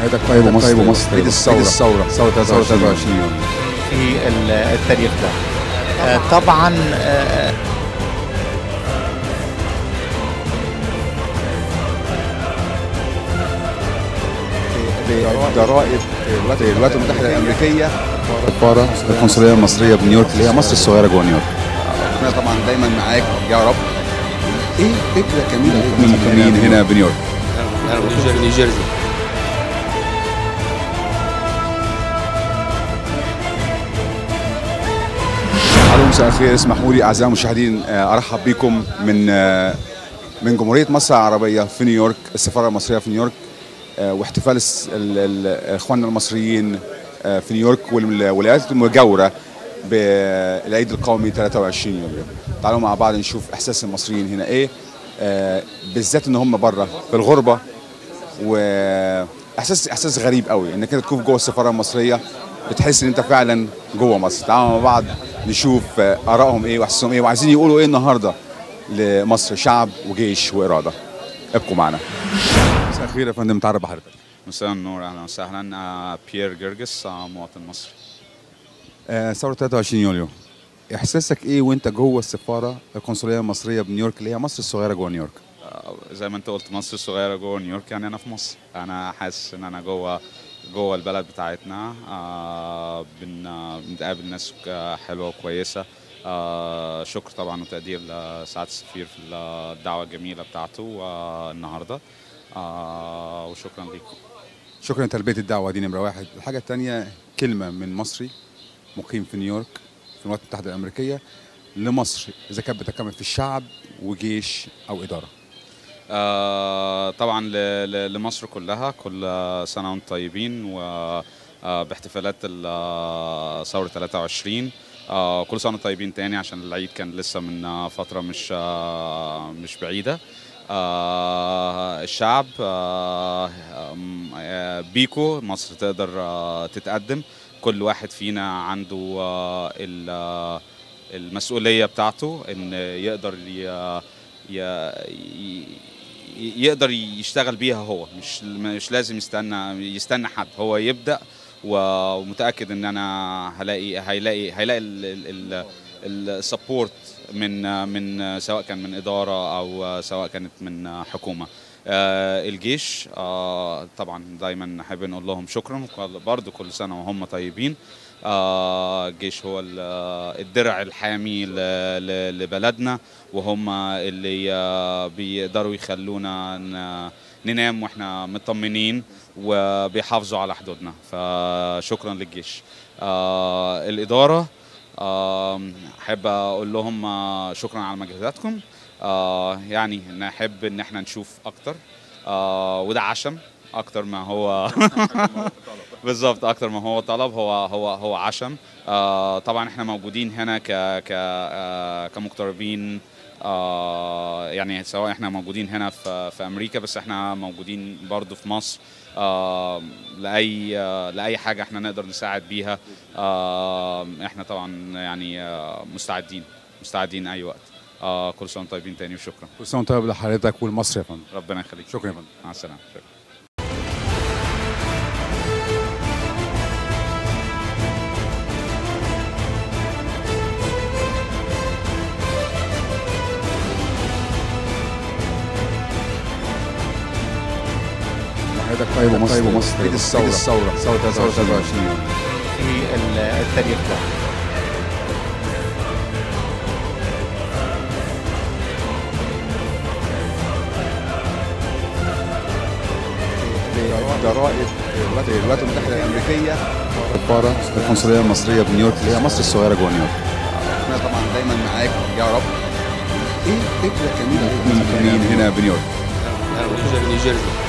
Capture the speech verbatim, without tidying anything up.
حياتك طيب ومصر طيب ومصر عيد الثورة الثورة ثورة ثلاثة وعشرين يوم في التاريخ ده. آه طبعا آه ضرائب الولايات المتحدة الأمريكية، السفارة القنصلية المصرية بنيويورك اللي هي مصر الصغيرة جوه نيويورك. احنا طبعا دايما معاك يا رب. ايه فكرة جميلة مين هنا بنيويورك؟ نيوجيرسي. الو مساء الخير، اسمحوا لي اعزائي المشاهدين ارحب بكم من من جمهورية مصر العربية في نيويورك، السفارة المصرية في نيويورك، واحتفال اخواننا المصريين في نيويورك والولايات المجاورة بالعيد القومي ثلاثة وعشرين يوليو. تعالوا مع بعض نشوف احساس المصريين هنا ايه، بالذات ان هم بره في الغربة، واحساس احساس غريب قوي انك انت تكون جوه السفارة المصرية، بتحس ان انت فعلا جوه مصر. تعالوا مع بعض نشوف ارائهم ايه واحساسهم ايه وعايزين يقولوا ايه النهارده لمصر، شعب وجيش وإرادة. ابقوا معنا. مساء الخير يا فندم، تعرف بحضرتك؟ مساء النور، اهلا وسهلا. آه بيير جرجس، آه مواطن مصري. آه ثورة ثلاثة وعشرين يوليو، احساسك ايه وانت جوه السفارة القنصلية المصرية بنيويورك اللي هي مصر الصغيرة جوه نيويورك؟ آه زي ما انت قلت مصر الصغيرة جوه نيويورك، يعني انا في مصر. انا حاسس ان انا جوه جوه البلد بتاعتنا. آه بن بنتقابل ناس حلوة وكويسة. آه شكر طبعا وتقدير لسعادة السفير في الدعوة الجميلة بتاعته آه النهارده. آه وشكرا لكم. شكرا لتلبية الدعوة دي نمرة واحد. الحاجة الثانية، كلمة من مصري مقيم في نيويورك في الولايات المتحدة الأمريكية لمصر، إذا كانت بتكمل في الشعب وجيش أو إدارة. آه طبعا لمصر كلها، كل سنة وانتم طيبين وباحتفالات ثورة ثلاثة وعشرين. آه كل سنة طيبين تاني عشان العيد كان لسه من فترة مش آه مش بعيدة. آه الشعب آه بيكو مصر تقدر آه تتقدم. كل واحد فينا عنده آه المسؤولية بتاعته ان يقدر ي يقدر يشتغل بيها هو، مش مش لازم يستنى يستنى حد، هو يبدأ. ومتأكد ان انا هلاقي هيلاقي هيلاقي السبورت من من سواء كان من إدارة او سواء كانت من حكومة. آه الجيش آه طبعا دايما نحب نقول لهم شكرا برضو، كل سنة وهم طيبين. آه الجيش هو الدرع الحامي لبلدنا، وهم اللي آه بيقدروا يخلونا ننام واحنا مطمنين وبيحافظوا على حدودنا، فشكرا للجيش. آه الإدارة آه أحب أقول لهم آه شكرا على مجهوداتكم. آه يعني نحب ان احنا نشوف اكتر، آه وده عشم اكتر ما هو بالظبط، اكتر ما هو طلب، هو هو هو عشم. آه طبعا احنا موجودين هنا ك ك آه كمغتربين، آه يعني سواء احنا موجودين هنا في في امريكا، بس احنا موجودين برضو في مصر. آه لاي آه لاي حاجه احنا نقدر نساعد بيها. آه احنا طبعا يعني آه مستعدين مستعدين اي وقت. آه كل سنة طيبين تاني وشكرا. كل سنة طيب لحضرتك والمصري يا فندم. ربنا يخليك. شكرا يا فندم. مع السلامة. شكرا. حياتك طيب ومصر طيب ومصر عيد الثورة الثورة ثورة ثلاثة وعشرين يوم في التاريخ ده. ضرائب الولايات المتحدة الأمريكية، السفارة القنصلية المصرية بنيويورك اللي هي مصر الصغيرة جوه نيويورك. احنا طبعا دايما معاك يا رب. ايه فكرة جميلة مين هنا بنيويورك؟ نيوجيرسي.